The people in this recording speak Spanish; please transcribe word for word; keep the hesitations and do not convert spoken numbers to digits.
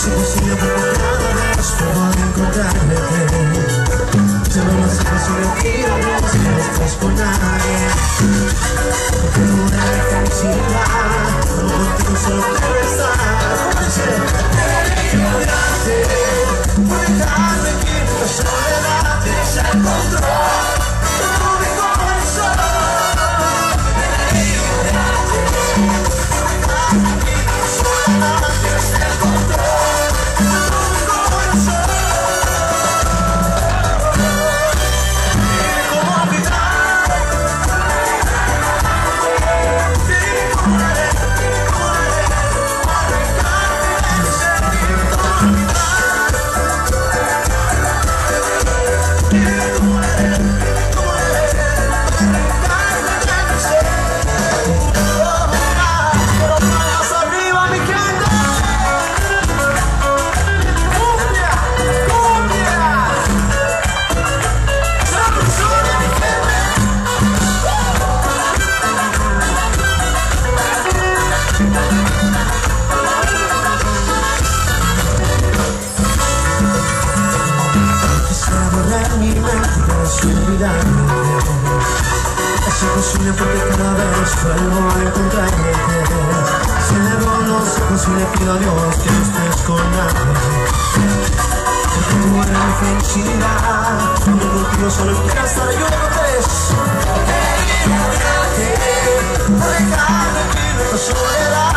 es imposible porque cada vez puedo encontrarte. Solo no es imposible tirarnos si no estás con nadie. Porque tú eres felicidad, como contigo solo quiero estar. Quería olvidarte, por dejarme que la soledad te ya encontró. Es imposible porque cada vez vuelvo a encontrarte. Celebro los imposible, pido a Dios que no estés con nadie. Porque tú eres mi felicidad, cuando contigo solo quiero estar yo otra vez. Quería olvidarte, por dejarme vivir la soledad.